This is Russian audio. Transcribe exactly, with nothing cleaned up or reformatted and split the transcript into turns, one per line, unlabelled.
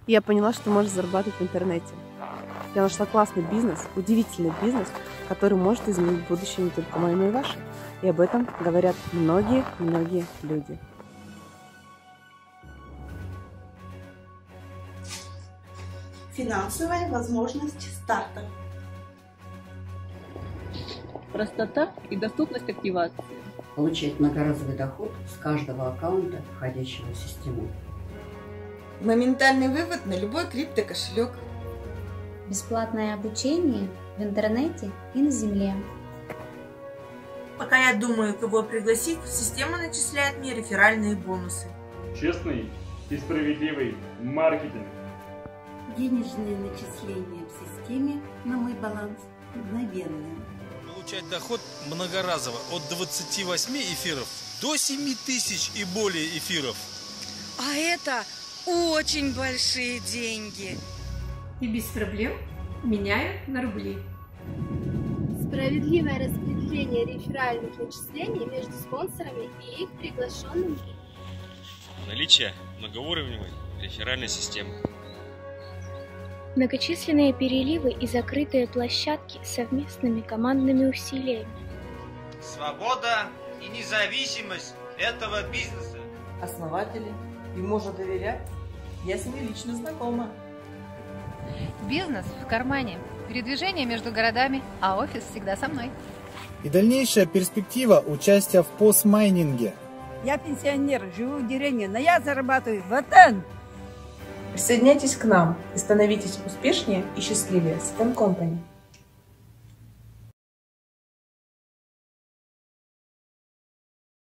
И я поняла, что можно зарабатывать в интернете. Я нашла классный бизнес, удивительный бизнес, который может изменить будущее не только мое, но и ваше. И об этом говорят многие-многие люди.
Финансовая возможность старта.
Простота и доступность активации.
Получать многоразовый доход с каждого аккаунта, входящего в систему.
Моментальный вывод на любой криптокошелек.
Бесплатное обучение в интернете и на земле.
Пока я думаю, кого пригласить, система начисляет мне реферальные бонусы.
Честный и справедливый маркетинг.
Денежные начисления в системе на мой баланс мгновенные.
Получать доход многоразово от двадцати восьми эфиров до семи тысяч и более эфиров.
А это очень большие деньги.
И без проблем меняю на рубли.
Справедливое распределение реферальных начислений между спонсорами и их приглашенными.
Наличие многоуровневой реферальной системы.
Многочисленные переливы и закрытые площадки с совместными командными усилиями.
Свобода и независимость этого бизнеса.
Основатели, им можно доверять. Я с ними лично знакома.
Бизнес в кармане, передвижение между городами, а офис всегда со мной.
И дальнейшая перспектива участия в постмайнинге.
Я пенсионер, живу в деревне, но я зарабатываю ватан.
Присоединяйтесь к нам и становитесь успешнее и счастливее с Pen Company.